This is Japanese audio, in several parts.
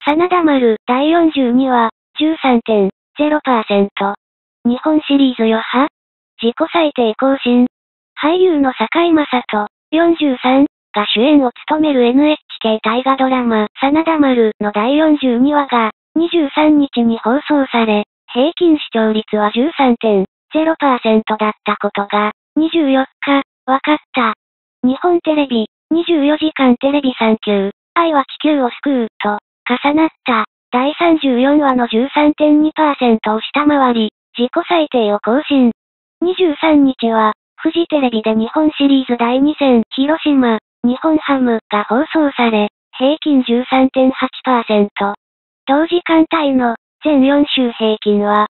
真田丸第42話、13.0%。日本シリーズ余波？自己最低更新。俳優の堺雅人、43が主演を務める NHK 大河ドラマ、真田丸の第42話が23日に放送され、平均視聴率は 13.0% だったことが24日、分かった。日本テレビ、24時間テレビ3級、愛は地球を救うと重なった第34話の 13.2% を下回り、自己最低を更新。23日は、フジテレビで日本シリーズ第2戦、広島、日本ハムが放送され、平均 13.8%。同時間帯の全4週平均は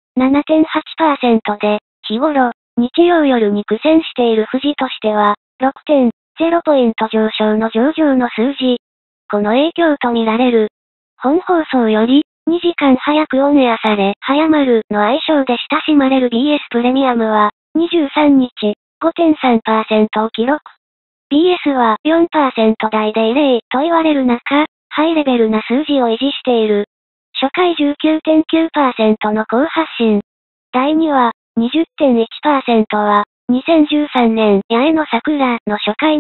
7.8% で、日頃、日曜夜に苦戦しているフジとしては、6.0 ポイント上昇の上々の数字。この影響とみられる。本放送より2時間早くオンエアされ、早まるの愛称で親しまれる BS プレミアムは、23日、5.3% を記録。BS は 4% 台で異例と言われる中、ハイレベルな数字を維持している。初回 19.9% の高発信。第2話 20.1% は、2013年、八重の桜の初回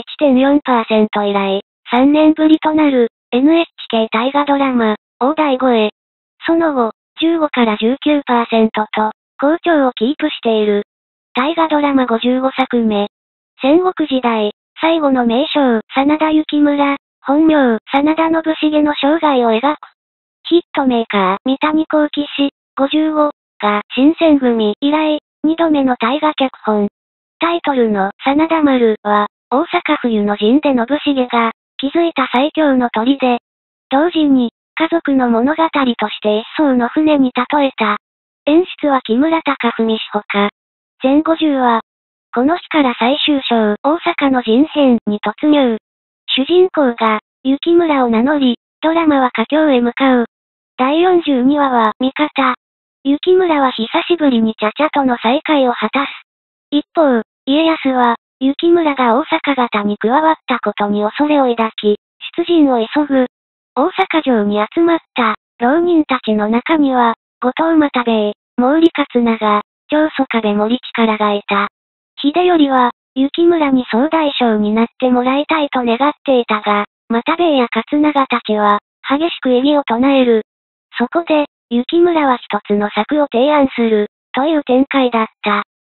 21.4% 以来、3年ぶりとなる NHK 大河ドラマ、大台超え。その後、15から 19% と、好調をキープしている。大河ドラマ55作目。戦国時代、最後の名将、真田幸村、本名、真田信繁の生涯を描く。ヒットメーカー、三谷幸喜氏、55が、新選組以来、2度目の大河脚本。タイトルの、真田丸は、大阪冬の陣で信繁が、築いた最強の砦。同時に、家族の物語として一艘の船に例えた。演出は木村隆文氏ほか。全50話。この日から最終章、大阪の陣編に突入。主人公が、雪村を名乗り、ドラマは佳境へ向かう。第42話は、味方。雪村は久しぶりに茶々との再会を果たす。一方、家康は、雪村が大阪方に加わったことに恐れを抱き、出陣を急ぐ。大阪城に集まった、浪人たちの中には、後藤又兵衛、毛利勝長、長宗我部盛力がいた。秀頼は、雪村に総大将になってもらいたいと願っていたが、又兵衛や勝長たちは、激しく異議を唱える。そこで、雪村は一つの策を提案する、という展開だった。